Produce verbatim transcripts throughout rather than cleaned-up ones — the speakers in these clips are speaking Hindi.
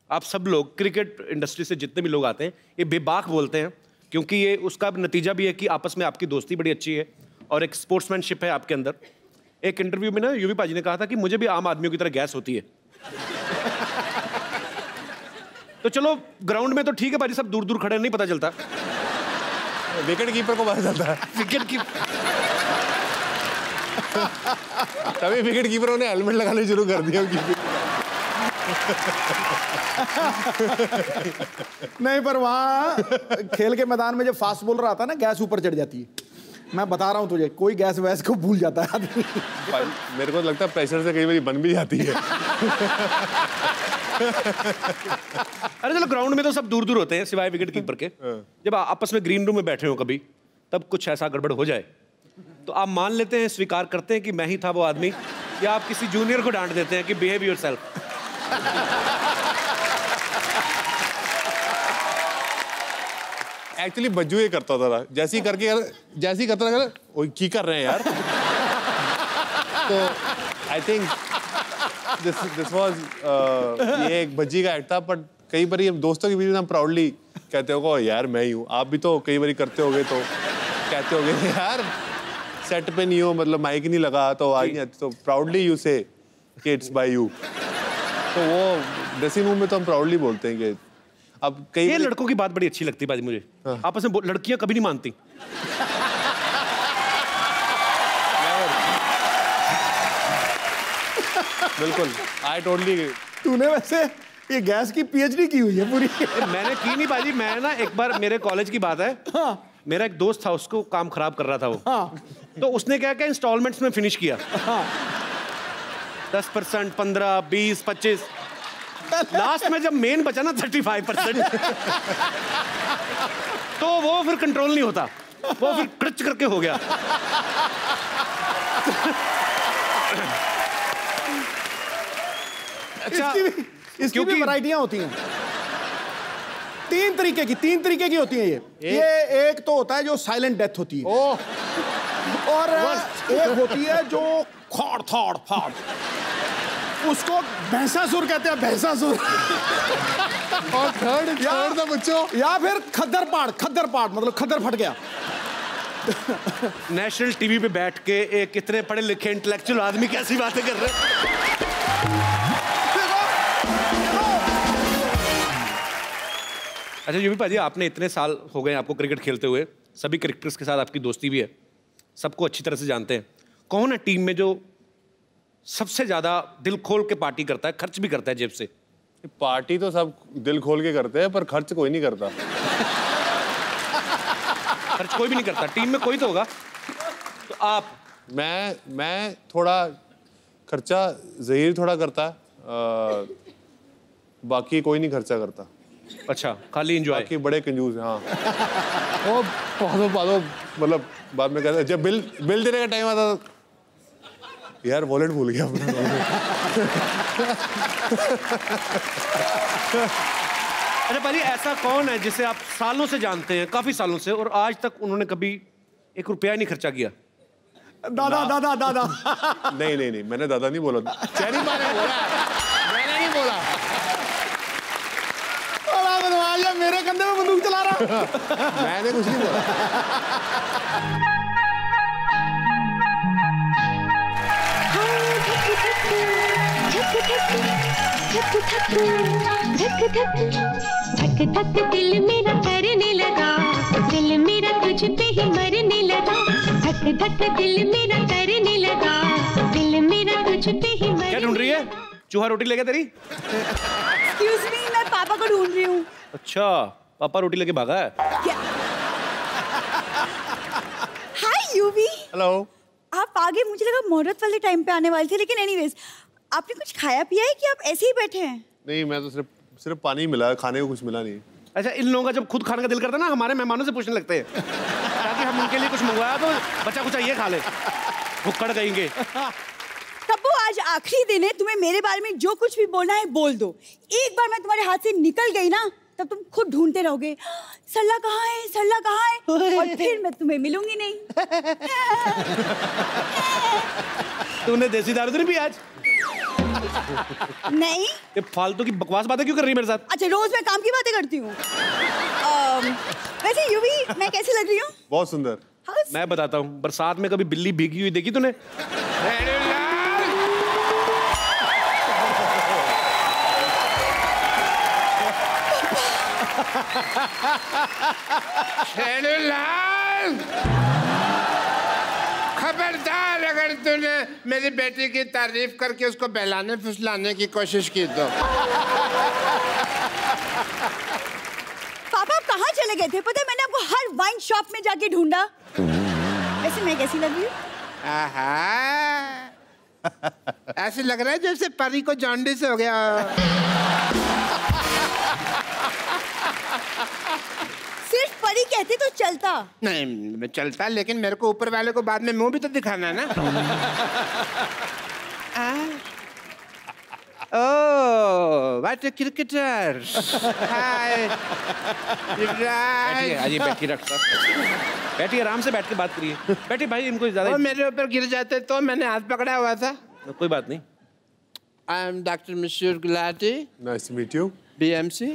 आप सब लोग क्रिकेट इंडस्ट्री से जितने भी लोग आते हैं ये बेबाक बोलते हैं, क्योंकि ये उसका नतीजा भी है कि आपस में आपकी दोस्ती बड़ी अच्छी है और एक स्पोर्ट्समैनशिप है आपके अंदर। एक इंटरव्यू में ना यूवी पाजी ने कहा था कि मुझे भी आम आदमियों की तरह गैस होती है। तो चलो ग्राउंड में तो ठीक है भाई, सब दूर दूर खड़े नहीं पता चलता, विकेट कीपर को पता चलता है। विकेट कीपर तभी विकेट कीपरों ने हेलमेट लगाने शुरू कर दिया। नहीं, पर वहाँ खेल के मैदान में जब फास्ट बॉलर आता है ना, गैस ऊपर चढ़ जाती है। मैं बता रहा हूँ तुझे, कोई गैस वैस को भूल जाता है आदमी। मेरे को लगता है प्रेशर से कई बार बन भी जाती है। अरे चलो ग्राउंड में तो सब दूर दूर होते हैं सिवाय विकेट कीपर के। जब आपस में ग्रीन रूम में बैठे हो कभी, तब कुछ ऐसा गड़बड़ हो जाए तो आप मान लेते हैं, स्वीकार करते हैं कि मैं ही था वो आदमी, या आप किसी जूनियर को डांट देते हैं कि बिहेव योरसेल्फ। एक्चुअली बज्जू ये करता था, जैसे ही करके यार, जैसे ही करता था, ओए की कर रहे हैं यार। तो I think this this was ये एक बज्जी का एक्ट था, बट कई बार ये दोस्तों के बीच में हम प्राउडली कहते हो यार मैं ही हूँ। आप भी तो कई बार करते होगे, तो कहते होगे यार सेट पे नहीं हो, मतलब माइक नहीं लगा तो आई नहीं आती, तो प्राउडली यू से कि इट्स बाय यू। तो वो ड्रेसिंग रूम में तो हम प्राउडली बोलते हैं कि अब कई ये लड़कों की बात बड़ी अच्छी लगती है बाजी मुझे। हाँ। आपस में लड़कियां कभी नहीं मानती। बिल्कुल, आई टोटली। तूने वैसे ये गैस की पीएचडी की हुई है पूरी? मैंने की नहीं बाजी, मैं ना एक बार, मेरे कॉलेज की बात है। हाँ। मेरा एक दोस्त था, उसको काम खराब कर रहा था वो। हाँ। तो उसने क्या क्या इंस्टॉलमेंट्स में फिनिश किया। हाँ। दस परसेंट, पंद्रह, बीस, पच्चीस, लास्ट में जब मेन बचा ना थर्टी फाइव परसेंट, तो वो फिर कंट्रोल नहीं होता, वो फिर क्रच करके हो गया। अच्छा, इसकी भी, इसकी भी वैरायटियां होती हैं। तीन तरीके की तीन तरीके की होती हैं ये एक? ये एक तो होता है जो साइलेंट डेथ होती है। ओ। और एक होती है जो खाड़ थाड़ फाड़, उसको भैंसासुर कहते हैं, भैंसासुर। और थर्ड थर्ड था बच्चों, या फिर खद्दर पाड़, खद्दर पाड़ मतलब खद्दर फट गया। नेशनल टीवी पे बैठ के एक इतने पढ़े लिखे इंटेलेक्चुअल आदमी कैसी बातें कर रहे हैं। अच्छा यूवी पाजी, आपने इतने साल हो गए आपको क्रिकेट खेलते हुए, सभी क्रिकेटर्स के साथ आपकी दोस्ती भी है, सबको अच्छी तरह से जानते हैं। कौन है टीम में जो सबसे ज्यादा दिल खोल के पार्टी करता है, खर्च भी करता है जेब से? पार्टी तो सब दिल खोल के करते हैं, पर खर्च कोई नहीं करता। खर्च कोई भी नहीं करता, टीम में कोई तो होगा। तो आप? मैं मैं थोड़ा खर्चा ज़हीर थोड़ा करता है, आ, बाकी कोई नहीं खर्चा करता। अच्छा, खाली एंजॉय? बाकी बड़े कंजूस हैं। हाँ। वो पादो पादो मतलब बाद में कहते, जब बिल बिल देने का टाइम आता था, यार वॉलेट भूल गया अपना। अच्छा पाजी, ऐसा कौन है जिसे आप सालों से जानते हैं, काफी सालों से, और आज तक उन्होंने कभी एक रुपया ही नहीं खर्चा किया? दादा दादा दादा। नहीं नहीं नहीं, मैंने दादा नहीं बोला, चैनी माने बोला, मैंने नहीं बोला। बदमाश, मेरे कंधे में बंदूक चला रहा। मैंने कुछ नहीं बोला। धक धक दिल मेरा करने लगा, दिल मेरा तुझ पे ही मरने लगा। धक धक दिल मेरा करने लगा, दिल मेरा तुझ पे ही मरने। क्या ढूंढ रही है? चूहा रोटी लेके तेरी? Excuse me, मैं पापा को ढूंढ रही हूँ। अच्छा, पापा रोटी लेके भागा है? क्या? हाय यूवी। हेलो। आप आगे, मुझे लगा मुहूर्त वाले टाइम पे आने वाले थे, लेकिन एनीवेज आपने कुछ खाया पिया है कि आप ऐसे ही बैठे हैं? नहीं, मैं तो सिर्फ सिर्फ पानी मिला, खाने को कुछ मिला नहीं। अच्छा, इन लोगों का जब खुद खाने का दिल करता है ना, हमारे मेहमानों से पूछने लगते हैं ताकि हम उनके लिए कुछ मंगवाया तो बच्चा कुछ ये खा ले, भुक्कड़ कहेंगे। तब्बू, आज आखिरी दिन है, तुम्हें मेरे बारे में जो कुछ भी बोलना है बोल दो। एक बार मैं तुम्हारे हाथ से निकल गई ना, तब तुम खुद ढूंढते रहोगे, सरला कहाँ है, सरला कहाँ है, और फिर मैं तुम्हें मिलूंगी नहीं। तूने देसी दारू तो नहीं पी आज? नहीं। ये फालतू की बकवास बातें क्यों कर रही है मेरे साथ? अच्छा, रोज मैं काम की बातें करती हूँ। अम, वैसे यूवी मैं कैसी लग रही हूँ? बहुत सुंदर। How's- मैं बताता हूँ, बरसात में कभी बिल्ली भीगी हुई देखी तूने? खबरदार अगर तूने मेरी बेटी की तारीफ करके उसको बहलाने फुसलाने की कोशिश की तो। पापा आप कहाँ चले गए थे? पता है मैंने आपको हर वाइन शॉप में जाके ढूंढा। वैसे मैं कैसी लग रही हूँ? आहा, ऐसे लग रहा है जैसे परी को जॉन्डिस हो गया। सिर्फ परी कहते तो चलता। नहीं मैं चलता, लेकिन मेरे को ऊपर वाले को बाद में मुंह भी तो दिखाना है ना। ओह, व्हाट अ क्रिकेटर। हाय बैठिए, आइए बैठिए डॉक्टर साहब। बैठिए, आराम से बैठ के बात करिए। बैठिए भाई, इनको ज्यादा। वो मेरे ऊपर गिर जाते तो मैंने हाथ पकड़ा हुआ था। कोई बात नहीं। आई am doctor Mashoor Gulati, nice to meet you. BMC.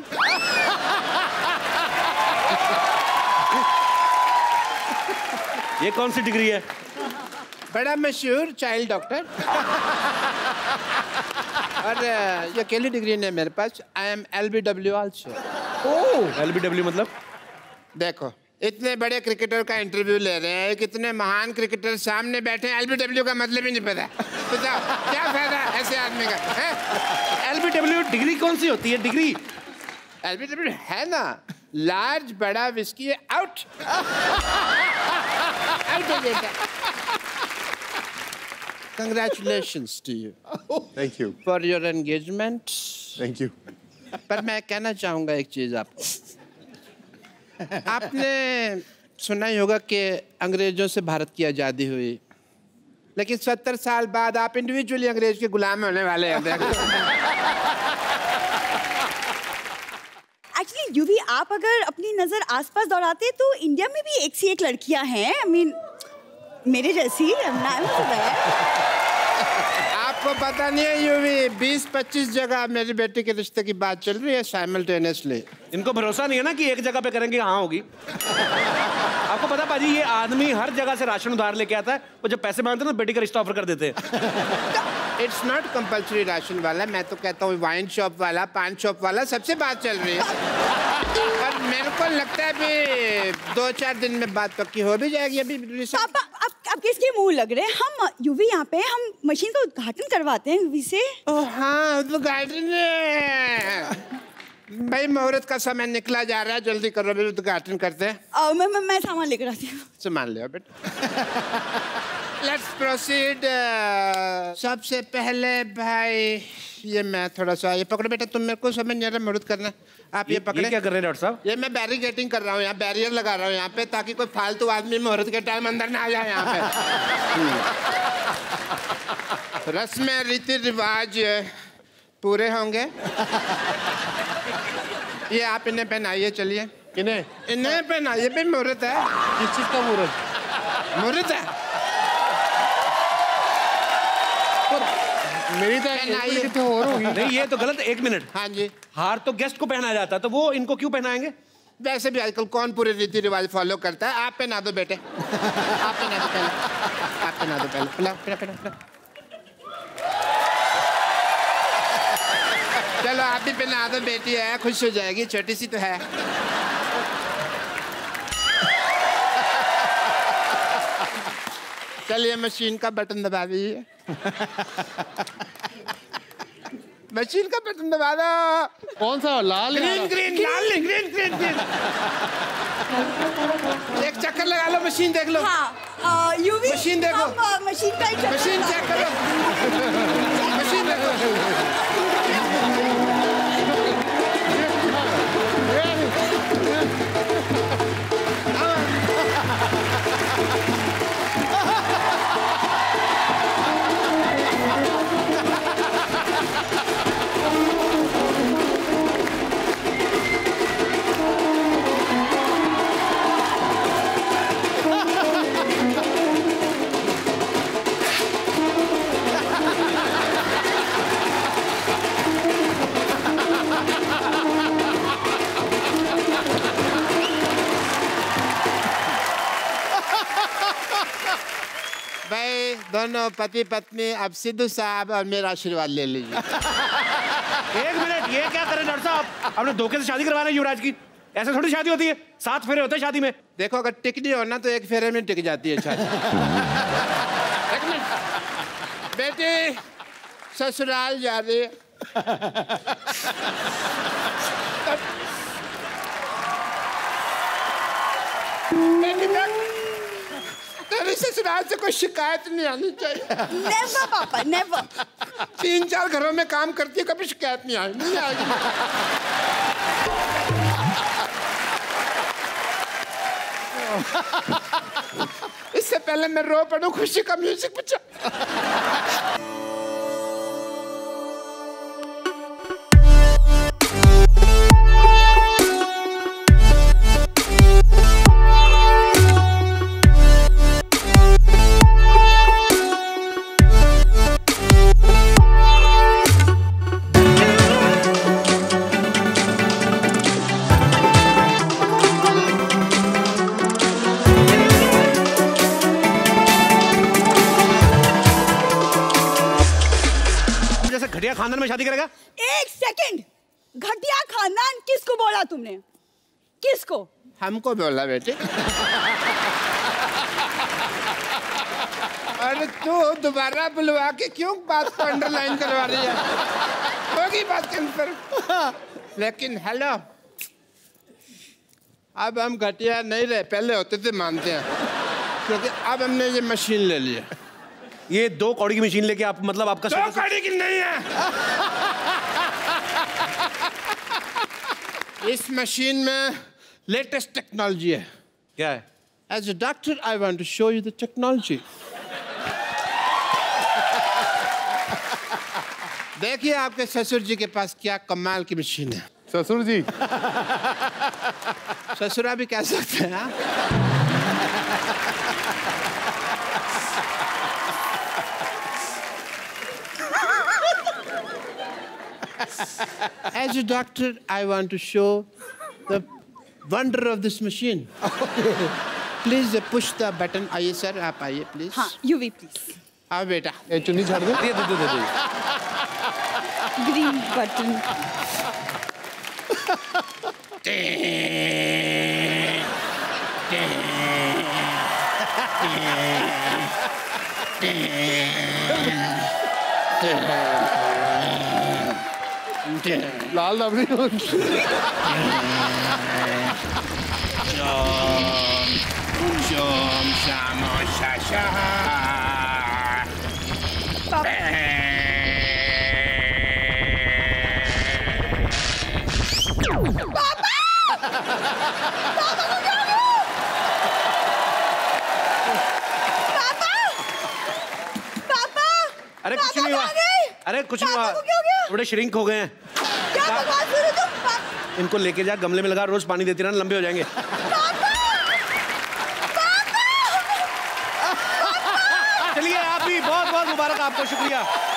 ये कौन सी डिग्री है? बड़ा मशहूर चाइल्ड डॉक्टर। और ये अकेली डिग्री नहीं है मेरे पास। I am L B W also. Oh, L B W मतलब? देखो, इतने बड़े क्रिकेटर का इंटरव्यू ले रहे हैं, कितने महान क्रिकेटर सामने बैठे हैं, एल बी डब्ल्यू का मतलब ही नहीं पता। बताओ क्या फायदा ऐसे आदमी का? एल बी डब्ल्यू डिग्री कौन सी होती है? डिग्री एल बी डब्ल्यू है ना, लार्ज बड़ा विस्की आउट। आउट हो गया। Congratulations to you thank you for your engagement. Thank you. पर मैं कहना चाहूंगा एक चीज आपको। आपने सुना ही होगा कि अंग्रेजों से भारत की आज़ादी हुई, लेकिन सत्तर साल बाद आप इंडिविजुअली अंग्रेज के गुलाम होने वाले हैं। एक्चुअली यूवी आप अगर अपनी नजर आसपास दौड़ाते तो इंडिया में भी एक सी एक लड़कियां हैं। आई मीन मेरे जैसी। आपको पता नहीं है यूवी, बीस पच्चीस जगह मेरी बेटी के रिश्ते की बात चल रही है साइमल्टेनियसली। इनको भरोसा नहीं है ना कि एक जगह पे करेंगे हाँ होगी। आपको पता पाजी, ये आदमी हर जगह से राशन उधार लेके आता है, और जब पैसे मांगते हैं ना बेटी का रिश्ता ऑफर कर देते हैं। इट्स नॉट कंपल्सरी राशन वाला, मैं तो कहता हूँ वाइन शॉप वाला, पान शॉप वाला, सबसे बात चल रही है। और मेरे को लगता है भी दो चार दिन में बात पक्की हो भी जाएगी। अभी पापा आप आप किसके मुंह लग रहे हैं? हम यूवी यहाँ पे हम मशीन का उद्घाटन करवाते हैं यूवी से। ओह हाँ, उद्घाटन है भाई। मुहूर्त का समय निकला जा रहा है, जल्दी करो, भी उद्घाटन करते हैं। आ, मैं, मैं मैं सामान लेकर आती हूँ। सामान ले बेटा। Let's proceed. सबसे पहले भाई ये मैं थोड़ा सा ये पकड़ो बेटा, तुम मेरे को समझ नहीं आ रहा, मुहूर्त करना। आप ये, ये पकड़े। ये क्या कर रहे हैं डॉक्टर साहब? ये मैं बैरिकेटिंग कर रहा हूँ, यहाँ बैरियर लगा रहा हूँ यहाँ पे, ताकि कोई फालतू आदमी मुहूर्त के टाइम अंदर ना आ जाए यहाँ पे। रस्में रीति रिवाज पूरे होंगे। ये आप इन्हें पहनाइए, चलिए। किन्हें? इन्हें पहनाइए भाई, मुहूर्त है। किस चीज का मुहूर्त? मुहूर्त है। मेरी तो पहनाइए तो और होगी। नहीं ये तो गलत। एक मिनट। हाँ जी। हार तो गेस्ट को पहनाया जाता है, तो वो इनको क्यों पहनाएंगे? वैसे भी आजकल कौन पूरे रीति रिवाज फॉलो करता है? आप पहना दो बेटे। आप पहना दो पहले। आप पहना दो पहले। पहना पहना पहना पहना। चलो आप भी पहना दो, बेटी है खुश हो जाएगी, छोटी सी तो है। चलिए मशीन का बटन दबा दीजिए। मशीन का बटन दबा दो। कौन सा? लाल? ग्रीन ग्रीन लाल नहीं, ग्रीन ग्रीन ग्रीन। एक चक्कर लगा लो, मशीन देख लो। हाँ यूवी मशीन देखो। हम, मशीन का एक चक्कर मशीन चेक करो। मशीन देखो। दोनों पति पत्नी अब सिद्धू साहब और मेरा आशीर्वाद ले लीजिए। एक मिनट, ये क्या करें डॉक्टर साहब? आपने धोखे से शादी करवा रहे हैं युवराज की। ऐसे थोड़ी शादी होती है, सात फेरे होते हैं शादी में। देखो अगर टिकनी हो ना तो एक फेरे में टिक जाती है शादी। एक मिनट बेटी ससुराल जा रही है। तेरी ससुराल से कोई शिकायत नहीं आनी चाहिए। नेवर पापा, नेवर। तीन चार घरों में काम करती है, कभी शिकायत नहीं आई, नहीं आएगी। इससे पहले मैं रो पड़ूं, खुशी का म्यूजिक बजा। घटिया खानदान में शादी करेगा? एक सेकंड, घटिया खानदान किसको बोला तुमने? किसको? हमको बोला बेटे। अरे तू दोबारा बुलवा के क्यों बात को अंडरलाइन करवा रही है? होगी बात के अंदर। लेकिन हेलो, अब हम घटिया नहीं रहे, पहले होते थे मानते हैं, क्योंकि अब हमने ये मशीन ले लिया। ये दो कौड़ी की मशीन लेके आप मतलब आपका दो कौड़ी की नहीं है। इस मशीन में लेटेस्ट टेक्नोलॉजी है। क्या है? As a doctor, I want to show you the technology. देखिए आपके ससुर जी के पास क्या कमाल की मशीन है। ससुर जी? ससुरा भी कह सकते हैं। As a doctor, I want to show the wonder of this machine. Please uh, push the button. आइए सर, आप आइए प्लीज। हाँ, यूवी प्लीज। आओ बेटा। ये चुन्नी छाड़ दो। दे दे दे दे। Green button. लाल रबड़ी। Shom shamo shasha. अरे कुछ नहीं हुआ। अरे कुछ नहीं हुआ। थोड़े श्रिंक हो गए हैं। क्या बकवास कर रहे हो तुम? इनको लेके जा, गमले में लगा, रोज पानी देती रहना, लंबे हो जाएंगे। चलिए आप भी बहुत बहुत मुबारक आपको, शुक्रिया।